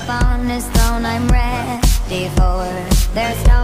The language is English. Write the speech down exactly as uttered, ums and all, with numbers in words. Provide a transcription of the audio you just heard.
up on this throne I'm ready for. There's no